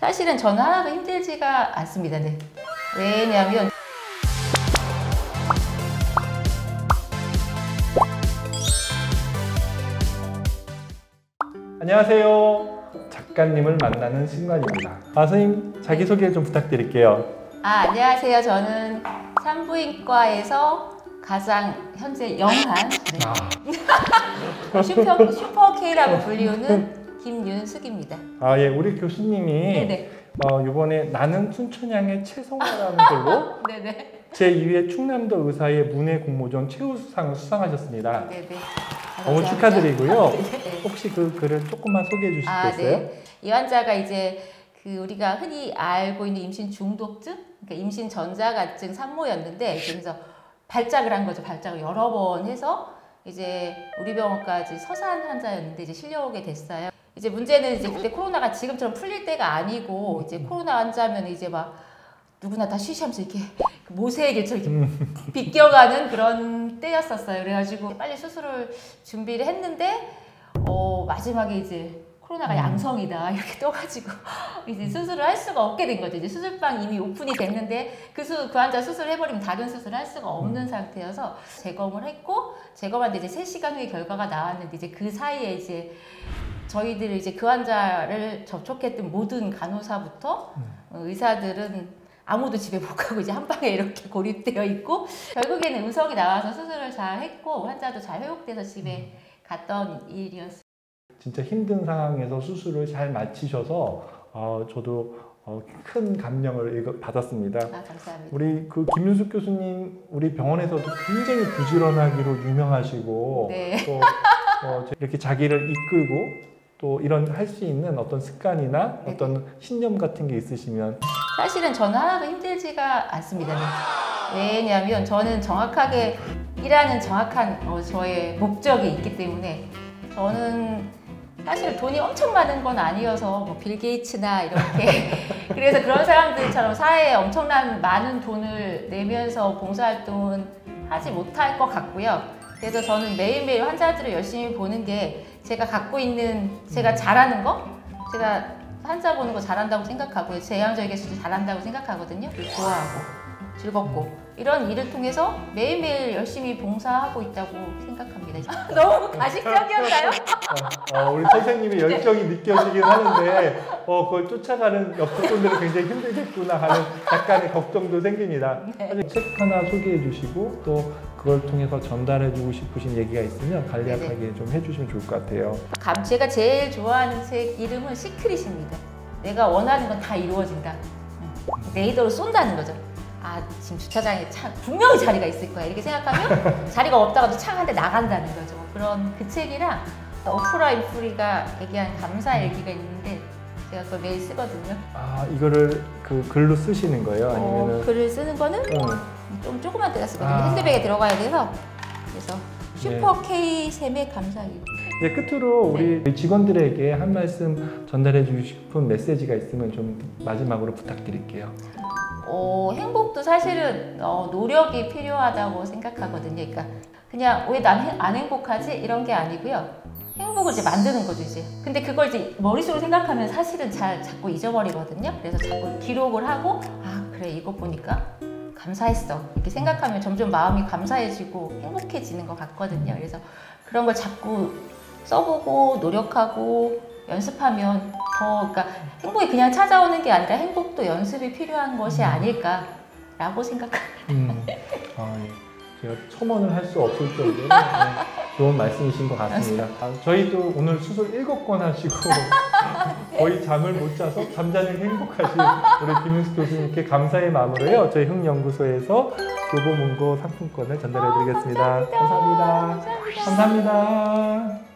사실은 저는 하나도 힘들지가 않습니다. 네. 왜냐하면 안녕하세요. 작가님을 만나는 순간입니다. 선생님 자기소개 좀 부탁드릴게요. 안녕하세요. 저는 산부인과에서 가장 현재 영한 슈퍼 K라고 불리우는 김윤숙입니다. 예, 우리 교수님이 네네. 이번에 나는 순천향의 최성화라는 걸로 네네. 제2회 충남도 의사의 문해 공모전 최우수상을 수상하셨습니다. 네네. 너무 축하드리고요. 네. 혹시 그 글을 조금만 소개해 주시겠어요? 네. 이 환자가 이제 우리가 흔히 알고 있는 임신 중독증, 그러니까 임신 전자가증 산모였는데, 그래서 발작을 한 거죠. 발작을 여러 번 해서 이제 우리 병원까지 서산 환자였는데 이제 실려오게 됐어요. 이제 문제는 이제 그때 코로나가 지금처럼 풀릴 때가 아니고, 이제 코로나 환자면 이제 막 누구나 다 쉬쉬하면서 이렇게 모세의 길처럼 이렇게 비껴가는 그런 때였었어요. 그래가지고 빨리 수술을 준비를 했는데 마지막에 이제 코로나가 양성이다 이렇게 떠가지고 이제 수술을 할 수가 없게 된 거죠. 이제 수술방 이미 오픈이 됐는데 그 환자 수술을 해버리면 다른 수술을 할 수가 없는 상태여서 재검을 했고, 재검하는데 이제 3시간 후에 결과가 나왔는데, 이제 그 사이에 이제 저희들 이제 그 환자를 접촉했던 모든 간호사부터 의사들은 아무도 집에 못 가고 이제 한 방에 이렇게 고립되어 있고, 결국에는 음성이 나와서 수술을 잘 했고 환자도 잘 회복돼서 집에 갔던 일이었어요. 진짜 힘든 상황에서 수술을 잘 마치셔서 저도 큰 감명을 받았습니다. 감사합니다. 우리 김윤숙 교수님 우리 병원에서도 굉장히 부지런하기로 유명하시고, 네. 또 이렇게 자기를 이끌고 또 이런 할 수 있는 어떤 습관이나 네네. 어떤 신념 같은 게 있으시면. 사실은 저는 하나도 힘들지가 않습니다. 왜냐하면 저는 정확하게 일하는 정확한 저의 목적이 있기 때문에, 저는 사실 돈이 엄청 많은 건 아니어서 뭐 빌 게이츠나 이렇게 그래서 그런 사람들처럼 사회에 엄청난 많은 돈을 내면서 봉사활동은 하지 못할 것 같고요. 그래서 저는 매일매일 환자들을 열심히 보는 게 제가 갖고 있는, 제가 잘하는 거, 제가 환자 보는 거 잘한다고 생각하고요. 제왕절개 수술 잘한다고 생각하거든요. 좋아하고 즐겁고 이런 일을 통해서 매일매일 열심히 봉사하고 있다고 생각합니다. 너무 가식적이었나요? 우리 선생님의 열정이 느껴지긴 하는데 그걸 쫓아가는 옆분들은 굉장히 힘들겠구나 하는 약간의 걱정도 생깁니다. 네. 책 하나 소개해 주시고 또 그걸 통해서 전달해 주고 싶으신 얘기가 있으면 간략하게 네네. 좀 해주시면 좋을 것 같아요. 제가 제일 좋아하는 책 이름은 시크릿입니다. 내가 원하는 건 다 이루어진다. 레이더로 쏜다는 거죠. 지금 주차장에 분명히 자리가 있을 거야 이렇게 생각하면 자리가 없다가도 차가 한 대 나간다는 거죠. 그런 그 책이랑 오프라 인프리가 얘기한 감사일기가 있는데 제가 그걸 매일 쓰거든요. 이거를 그 글로 쓰시는 거예요? 아니면은 글을 쓰는 거는 좀 조그만 데가 쓰거든요. 핸드백에 들어가야 돼서. 그래서 슈퍼 K 샘의 감사일기. 이제 끝으로 우리 직원들에게 한 말씀 전달해 주고 싶은 메시지가 있으면 좀 마지막으로 부탁드릴게요. 행복도 사실은 노력이 필요하다고 생각하거든요. 그러니까 그냥 왜 난 안 행복하지? 이런 게 아니고요. 행복을 이제 만드는 거죠, 이제. 근데 그걸 이제 머릿속으로 생각하면 사실은 자꾸 잊어버리거든요. 그래서 자꾸 기록을 하고, 그래, 이거 보니까 감사했어. 이렇게 생각하면 점점 마음이 감사해지고 행복해지는 것 같거든요. 그래서 그런 걸 자꾸 써보고 노력하고 연습하면 그러니까 행복이 그냥 찾아오는 게 아니라 행복도 연습이 필요한 것이 아닐까라고 생각합니다. 제가 첨언을 할 수 없을 정도로 좋은 말씀이신 것 같습니다. 저희도 오늘 수술 7건 하시고 거의 잠을 못 자서 잠자는 게 행복하신 우리 김윤숙 교수님께 감사의 마음으로요. 저희 흥연구소에서 교보문고 상품권을 전달해 드리겠습니다. 감사합니다. 감사합니다.